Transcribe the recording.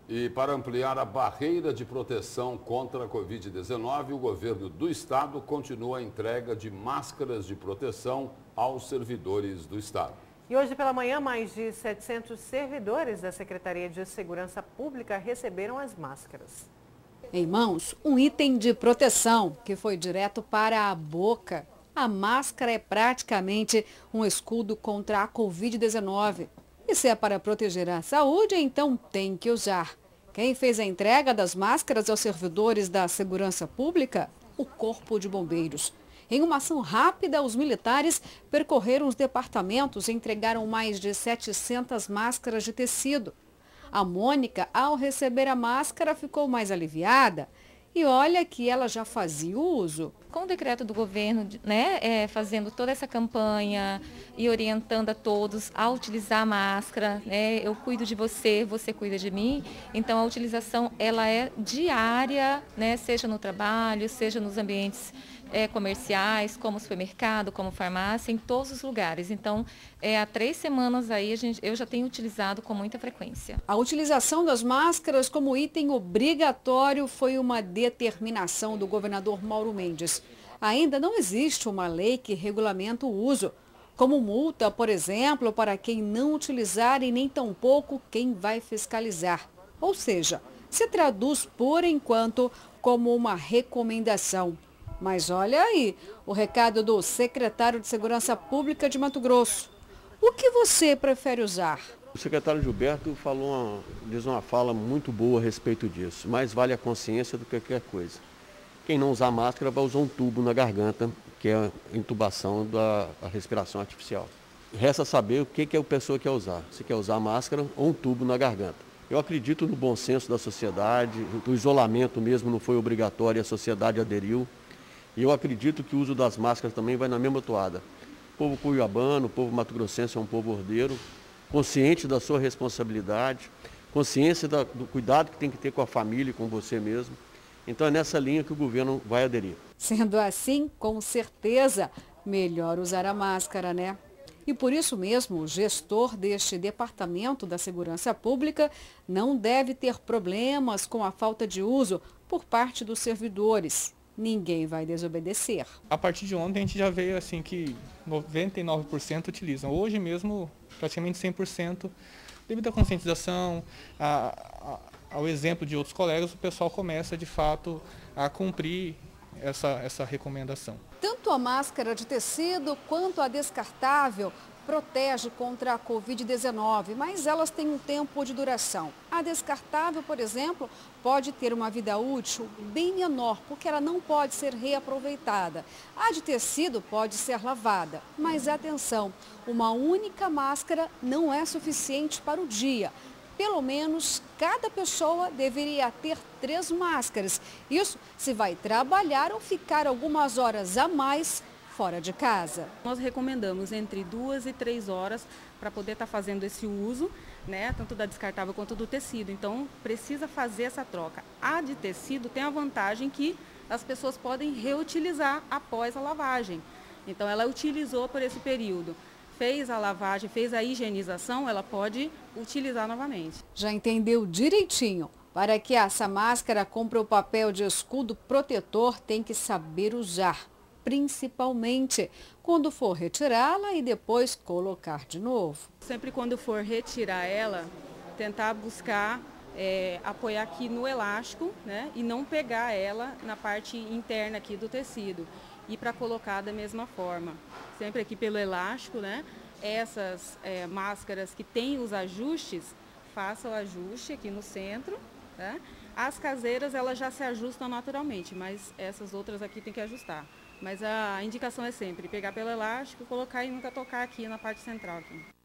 E para ampliar a barreira de proteção contra a Covid-19, o governo do estado continua a entrega de máscaras de proteção aos servidores do estado. E hoje pela manhã, mais de 700 servidores da Secretaria de Segurança Pública receberam as máscaras. Em mãos, um item de proteção que foi direto para a boca. A máscara é praticamente um escudo contra a Covid-19. E se é para proteger a saúde, então tem que usar. Quem fez a entrega das máscaras aos servidores da Segurança Pública? O Corpo de Bombeiros. Em uma ação rápida, os militares percorreram os departamentos e entregaram mais de 700 máscaras de tecido. A Mônica, ao receber a máscara, ficou mais aliviada. E olha que ela já fazia uso. Com o decreto do governo, fazendo toda essa campanha e orientando a todos a utilizar a máscara, eu cuido de você, você cuida de mim. Então a utilização ela é diária, seja no trabalho, seja nos ambientes comerciais, como supermercado, como farmácia, em todos os lugares. Então, há 3 semanas aí eu já tenho utilizado com muita frequência. A utilização das máscaras como item obrigatório foi uma determinação do governador Mauro Mendes. Ainda não existe uma lei que regulamenta o uso, como multa, por exemplo, para quem não utilizar e nem tampouco quem vai fiscalizar. Ou seja, se traduz por enquanto como uma recomendação. Mas olha aí, o recado do secretário de Segurança Pública de Mato Grosso. O que você prefere usar? O secretário Gilberto diz uma fala muito boa a respeito disso. Mais vale a consciência do que qualquer coisa. Quem não usar máscara vai usar um tubo na garganta, que é a intubação da respiração artificial. Resta saber o que a pessoa quer usar. Se quer usar máscara ou um tubo na garganta. Eu acredito no bom senso da sociedade, o isolamento mesmo não foi obrigatório e a sociedade aderiu. E eu acredito que o uso das máscaras também vai na mesma toada. O povo cuiabano, o povo mato-grossense é um povo ordeiro, consciente da sua responsabilidade, consciência do cuidado que tem que ter com a família e com você mesmo. Então é nessa linha que o governo vai aderir. Sendo assim, com certeza, melhor usar a máscara, né? E por isso mesmo, o gestor deste Departamento da Segurança Pública não deve ter problemas com a falta de uso por parte dos servidores. Ninguém vai desobedecer. A partir de ontem a gente já veio assim que 99% utilizam. Hoje mesmo praticamente 100%, devido à conscientização, ao exemplo de outros colegas, o pessoal começa de fato a cumprir essa recomendação. Tanto a máscara de tecido quanto a descartável protege contra a Covid-19, mas elas têm um tempo de duração. A descartável, por exemplo, pode ter uma vida útil bem menor, porque ela não pode ser reaproveitada. A de tecido pode ser lavada, mas atenção, uma única máscara não é suficiente para o dia. Pelo menos cada pessoa deveria ter 3 máscaras. Isso se vai trabalhar ou ficar algumas horas a mais fora de casa. Nós recomendamos entre 2 e 3 horas para poder estar fazendo esse uso, tanto da descartável quanto do tecido. Então, precisa fazer essa troca. A de tecido tem a vantagem que as pessoas podem reutilizar após a lavagem. Então, ela utilizou por esse período. Fez a lavagem, fez a higienização, ela pode utilizar novamente. Já entendeu direitinho? Para que essa máscara cumpra o papel de escudo protetor, tem que saber usar. Principalmente quando for retirá-la e depois colocar de novo. Sempre quando for retirar ela, tentar buscar apoiar aqui no elástico, e não pegar ela na parte interna aqui do tecido. E para colocar da mesma forma, sempre aqui pelo elástico, essas máscaras que têm os ajustes, faça o ajuste aqui no centro. As caseiras elas já se ajustam naturalmente, mas essas outras aqui tem que ajustar. Mas a indicação é sempre pegar pelo elástico, colocar e nunca tocar aqui na parte central. Aqui.